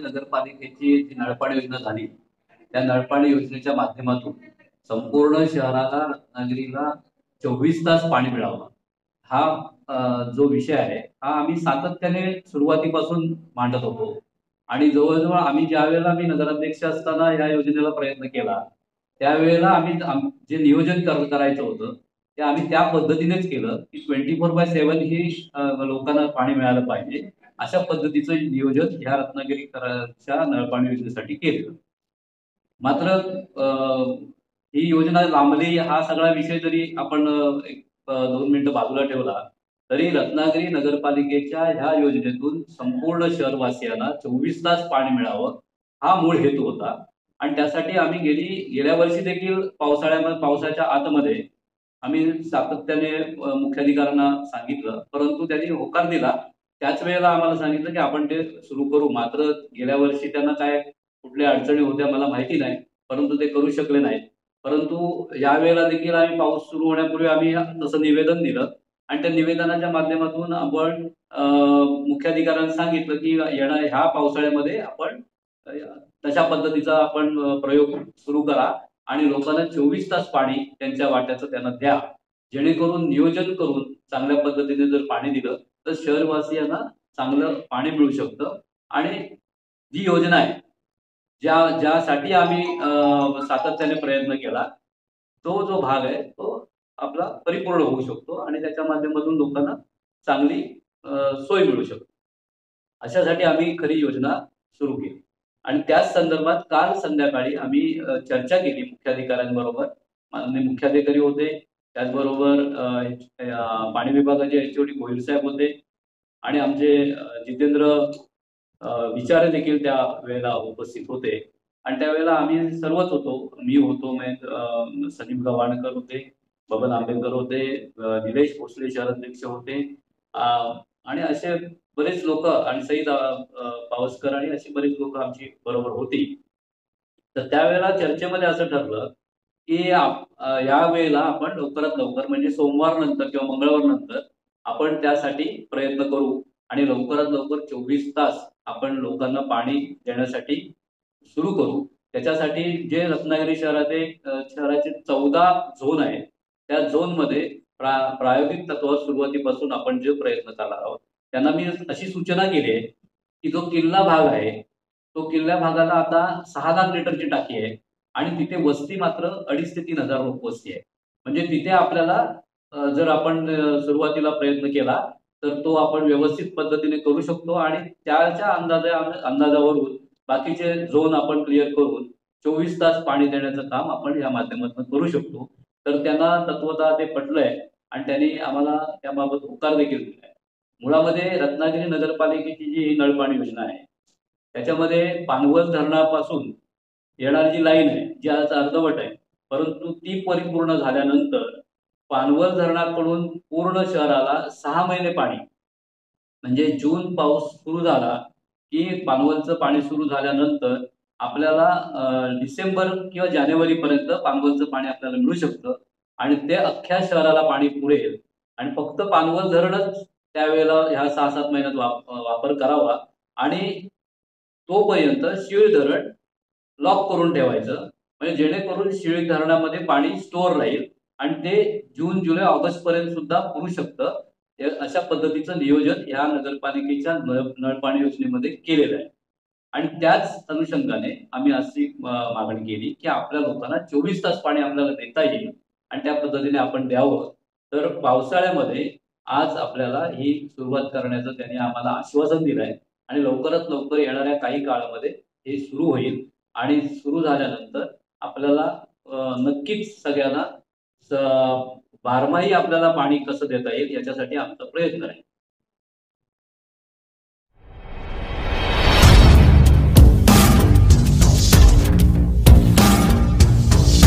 नगरपालिकेची जी नळपाणी योजना झाली त्या नळपाणी योजनेच्या माध्यमातून संपूर्ण शहराला रत्नागिरीला 24 तास पाणी मिळावं हा जो विषय आहे हा आम्ही सातत्याने सुरुवातीपासून मांडत होतो आणि जवळजवळ आम्ही ज्यावेळेला मी नगराध्यक्ष असताना या योजनेला प्रयत्न केला त्यावेळेला जे नियोजन करायचं होतं ते आम्ही त्या पद्धतीनेच केलं की 24/7 ही लोकांना पाणी मिळालं पाहिजे अशा पद्धतीचं नियोजन ह्या रत्नागिरीकरांच्या नळपाणी योजनेसाठी केलं. मात्र ही योजना लांबली हा सगळा विषय जरी आपण 2 मिनिटं बाजूला ठेवला तरी रत्नागिरी नगरपालिकेच्या ह्या योजनेतून संपूर्ण शहरवासियांना 24 तास पाणी मिळावं हा मूळ हेतू होता आणि त्यासाठी आम्ही गेल्या वर्षी देखील पावसाच्या आतमध्ये आम्ही सातत्याने मुख्याधिकाऱ्यांना सांगितलं परंतु त्यांनी होकार दिला. त्याच वेळेला आम्हाला सांगितलं की आपण ते सुरू करू. मात्र गेल्या वर्षी त्यांना काय कुठल्या अडचणी होत्या मला माहिती नाही परंतु ते करू शकले नाहीत. परंतु यावेळेला देखील आम्ही पाऊस सुरू होण्यापूर्वी आम्ही तसं निवेदन दिलं आणि त्या निवेदनाच्या माध्यमातून आपण मुख्याधिकाऱ्यांना सांगितलं की ह्या पावसाळ्यामध्ये आपण तशा पद्धतीचा आपण प्रयोग सुरू करा आणि लोकांना 24 तास पाणी त्यांच्या वाट्याचं त्यांना द्या जेणेकरून नियोजन करून चांगल्या पद्धतीने जर पाणी दिलं तर शहरवासियांना चांगलं पाणी मिळू शकतं आणि जी योजना आहे ज्यासाठी आम्ही सातत्याने प्रयत्न केला तो जो भाग आहे तो आपला परिपूर्ण होऊ शकतो आणि त्याच्या माध्यमातून लोकांना चांगली सोय मिळू शकते. अशासाठी आम्ही खरी योजना सुरू केली आणि त्याच संदर्भात काल संध्याकाळी आम्ही चर्चा केली मुख्याधिकाऱ्यांबरोबर. माननीय मुख्याधिकारी होते त्याचबरोबर पाणी विभागाचे एचओडी गोहिल साहेब होते आणि आमचे जितेंद्र विचारे देखील त्या वेळेला उपस्थित होते आणि त्यावेळेला आम्ही सर्वच होतो. मी होतो सलीम गव्हाणकर होते, बबन आंबेडकर होते, निलेश भोसले शहराध्यक्ष होते आणि असे बरेच लोक आणि सईद पावसकर आणि अशी बरीच लोक आमची बरोबर होती. तर त्यावेळेला चर्चेमध्ये असं ठरलं की या वेळेला आपण लवकरात लवकर म्हणजे सोमवार नंतर किंवा मंगळवार नंतर आपण त्यासाठी प्रयत्न करू आणि लवकरात लवकर 24 तास आपण लोकांना पाणी देण्यासाठी सुरू करू. त्याच्यासाठी जे रत्नागिरी शहराचे 14 झोन आहेत त्या झोनमध्ये प्रायोगिक तत्वावर सुरुवातीपासून आपण जे प्रयत्न करणार आहोत त्यांना मी अशी सूचना केली आहे की जो किल्ला भाग आहे तो किल्ला भागाला आता 6 लाख लिटरची टाकी आहे आणि तिथे वस्ती मात्र 2,500 ते 3,000 लोक वस्ती आहे. म्हणजे तिथे आपल्याला जर आपण सुरुवातीला प्रयत्न केला तर तो आपण व्यवस्थित पद्धतीने करू शकतो आणि त्याच्या अंदाजावरून बाकीचे झोन आपण क्लिअर करून 24 तास पाणी देण्याचं काम आपण या माध्यमातून करू शकतो. तर त्यांना तत्वतः ते पटलंय आणि त्यांनी आम्हाला त्याबाबत होकार देखील दिलाय. मुळामध्ये रत्नागिरी नगरपालिकेची जी नळपाणी योजना आहे त्याच्यामध्ये पानवल धरणापासून येणारी जी लाईन आहे जी आज अर्धवट आहे परंतु ती परिपूर्ण झाल्यानंतर पानवल धरणाकडून पूर्ण शहराला 6 महिने पाणी म्हणजे जून पाऊस सुरू झाला की पानवलचं पाणी सुरू झाल्यानंतर आपल्याला डिसेंबर किंवा जानेवारीपर्यंत पानवलचं पाणी आपल्याला मिळू शकतं आणि ते अख्ख्या शहराला पाणी पुरेल आणि फक्त पानवल धरणच त्यावेळेला ह्या 6-7 महिन्यात वापर करावा आणि तोपर्यंत शीळ धरण लॉक करून ठेवायचं म्हणजे जेणेकरून शीळ धरणामध्ये पाणी स्टोअर राहील आणि ते जून जुलै ऑगस्ट पर्यंत सुद्धा पुरू शकतं. अशा पद्धतीचं नियोजन या नगरपालिकेच्या नळपाणी योजनेमध्ये केलेलं आहे आणि त्याच अनुषंगाने आम्ही अशी मागणी केली की आपल्या लोकांना 24 तास पाणी आपल्याला देता येईल आणि त्या पद्धतीने आपण द्यावं. तर पावसाळ्यामध्ये आज आपल्याला ही सुरुवात करण्याचं त्यांनी आम्हाला आश्वासन दिलं आहे आणि लवकरात लवकर येणाऱ्या काही काळामध्ये हे सुरू होईल आणि सुरू झाल्यानंतर आपल्याला नक्कीच सगळ्यांना बारमाही आपल्याला पाणी कसं देता येईल याच्यासाठी आमचा प्रयत्न आहे.